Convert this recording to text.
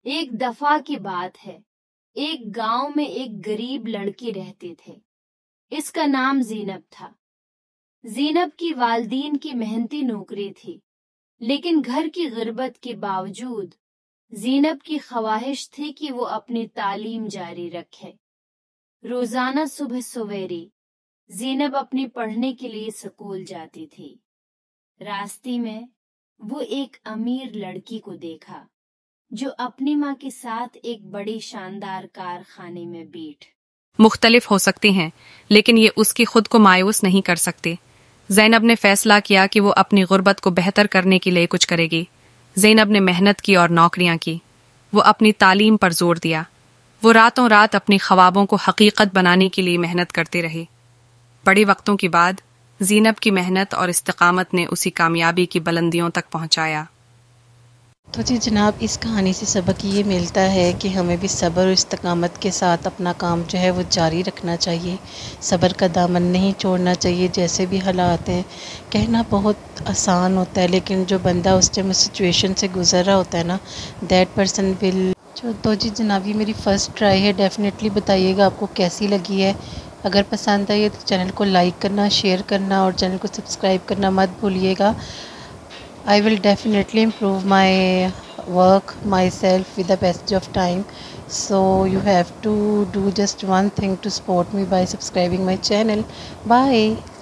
ایک دفعہ کی بات ہے، ایک گاؤں میں ایک غریب لڑکی رہتی تھی۔ اس کا نام زینب تھا۔ زینب کی والدین کی محنتی نوکری تھی، لیکن گھر کی غربت کے باوجود زینب کی خواہش تھی کہ وہ اپنی تعلیم جاری رکھے۔ روزانہ صبح سویرے زینب اپنی پڑھنے کے لیے اسکول جاتی تھی۔ راستے میں وہ ایک امیر لڑکی کو دیکھا جو اپنی ماں کے ساتھ ایک بڑے شاندار کارخانے میں مختلف ہو سکتے ہیں، لیکن یہ اس کی خود کو مایوس نہیں کر سکتے۔ زینب نے فیصلہ کیا کہ وہ اپنی غربت کو بہتر کرنے کے لیے کچھ کرے گی۔ زینب نے محنت کی اور نوکریاں کی۔ وہ اپنی تعلیم پر زور دیا۔ وہ راتوں رات اپنی خوابوں کو حقیقت بنانے کے لیے محنت کرتے رہے۔ بڑے وقتوں کے بعد زینب کی محنت اور استقامت نے اسی کامیابی کی بلندیوں تک پہنچایا۔ تو جی جناب، اس کہانی سے سبق یہ ملتا ہے کہ ہمیں بھی صبر اور استقامت کے ساتھ اپنا کام جو ہے وہ جاری رکھنا چاہیے۔ صبر کا دامن نہیں چھوڑنا چاہیے، جیسے بھی حالات ہیں۔ کہنا بہت آسان ہوتا ہے، لیکن جو بندہ اس ٹائم اس سچویشن سے گزر رہا ہوتا ہے نا، دیٹ پرسن ول۔ تو جی جناب، یہ میری فرسٹ ٹرائی ہے۔ ڈیفینیٹلی بتائیے گا آپ کو کیسی لگی ہے۔ اگر پسند آئی ہے تو چینل کو لائک کرنا، شیئر کرنا اور چینل کو سبسکرائب کرنا مت بھولیے گا۔ I will definitely improve my work myself with the passage of time. So you have to do just one thing to support me by subscribing my channel. Bye.